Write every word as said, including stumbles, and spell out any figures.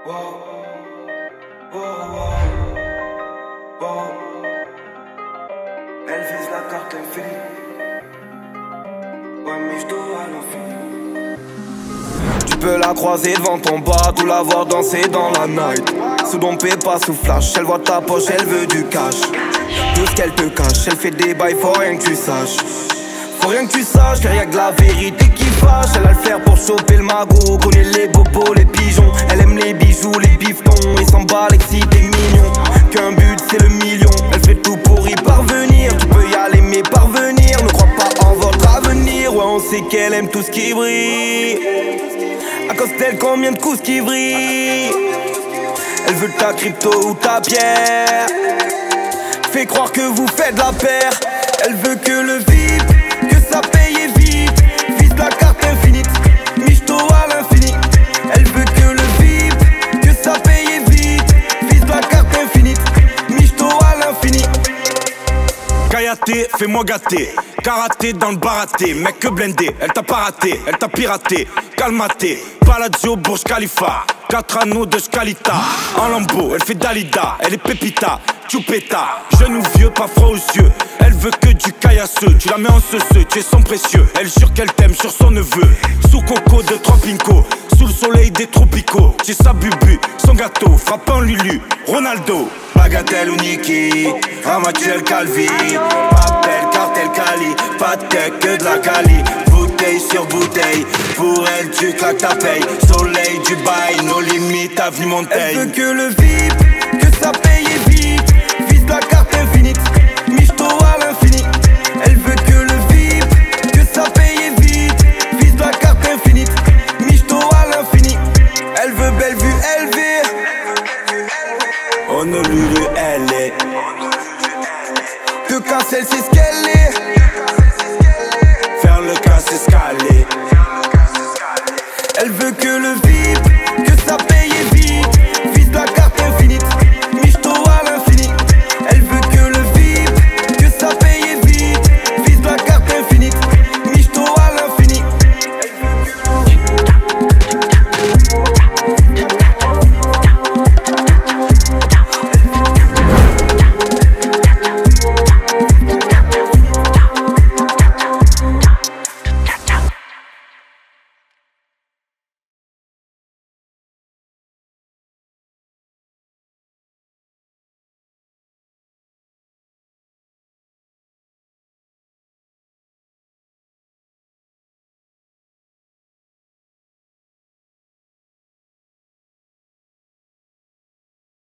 Wow, wow, wow, wow. Elle vise la carte infinie. Ouais, mais je dois à l'infini. Tu peux la croiser devant ton bar, ou la voir danser dans la night. Sous dompé, pas sous flash. Elle voit ta poche, elle veut du cash. Tout ce qu'elle te cache, elle fait des bails, faut rien que tu saches. Faut rien que tu saches, qu'il y a que la vérité qui fâche. Elle a le flair pour choper le magot, connaît les bobos, les pigeons. Elle aime les bijoux, les bifetons, il s'en bat si t'es mignon. Qu'un but c'est le million, elle fait tout pour y parvenir. Tu peux y aller mais parvenir, ne crois pas en votre avenir. Ouais, on sait qu'elle aime tout ce qui brille. À cause d'elle, combien de coups qui brillent. Elle veut ta crypto ou ta pierre. Fais croire que vous faites la paire. Elle veut que le vide, que ça paye vite. Vise la carte infinite, michto à l'infini. Elle veut que le vide, que ça paye vite. Vise la carte infinite, michto à l'infini. Kayaté, fais-moi gâter. Karaté dans le baraté, mec que blindé. Elle t'a pas raté, elle t'a piraté. Calmaté, Palazzo, Burj Khalifa. Quatre anneaux de Scalita. En lambeau, elle fait Dalida. Elle est pépita, Choupeta. Jeune ou vieux, pas froid aux yeux. Elle veut que du caillasseux. Tu la mets en seuseux, tu es son précieux. Elle jure qu'elle t'aime sur son neveu. Sous coco de Tropinco, sous le soleil des tropicaux. Tu sa bubu, son gâteau, frappant Lulu, Ronaldo. Bagatelle ou Niki, Ramatuel Calvi. Papel, cartel Cali, pas de tech que de la Cali. Bouteille sur bouteille, pour elle tu claques ta paye. Soleil du bail, nos limites, avenue Montaigne. Elle veut que le vide, que ça paye vite. Vise la carte infinite, michto à l'infini. Elle veut que le vide, que ça paye vite. Vise la carte infinite, michto à l'infini. Elle veut belle vue élevée. Honolulu, elle est. Que quand elle sait ce qu'elle est. Faire le casse escalé. Elle veut que le vide, que ça paye vite. Vise la